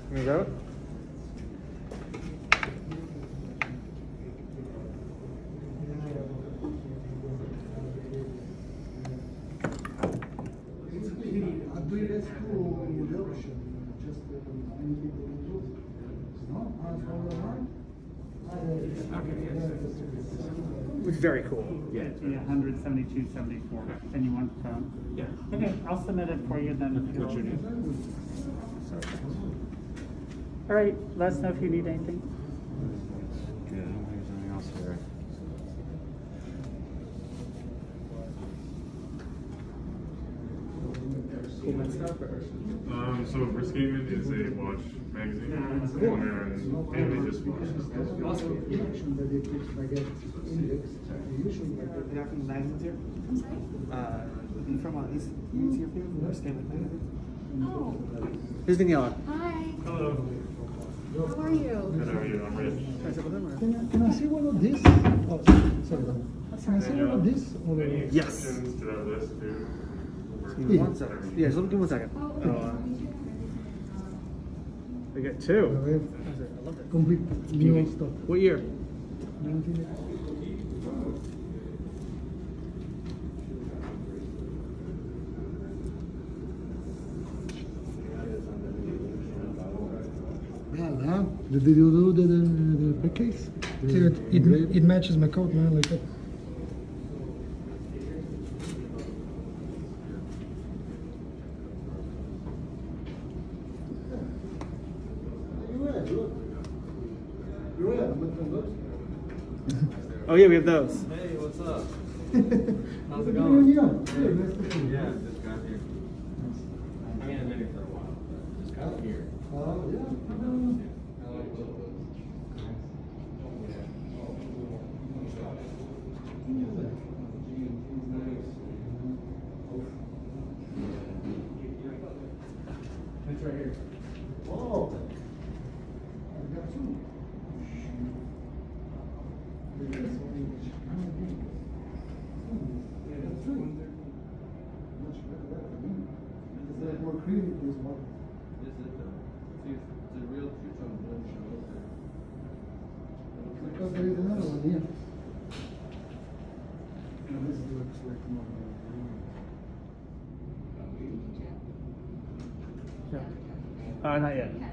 You grab it? It's very cool. Yeah, it's 172.74. And you want Yeah. Okay, I'll submit it for you then. What's your name? All right, let us know if you need anything. Good. There's anything else here. So Riscaven is a watch magazine, and they just You're not from the magazines here? I'm sorry? You from East here from Riscaven magazine? Oh. Here's Daniela. Hi. Hello. How are you? Good, how are you? I'm Rich. Can I sit with him or? Can I see one of these? Oh, sorry. Can I see one of these? Or Any Yes. exceptions to that list, too? Give me 1 second. Yeah, just give me 1 second. We got two. we have I love it. complete new stuff. What year? 19. Yeah, did you do the case? It matches my coat, man, like that. Oh yeah, we have those. Hey, what's up? How's it going? Yeah, just got here. I mean, I've been here for a while, but just got here. Oh, yeah. It's right here. Oh, I got two. More creative this one. Is it it's a real two-tone blend show? Because there is another one here. And this looks like more. Yeah. Not yet.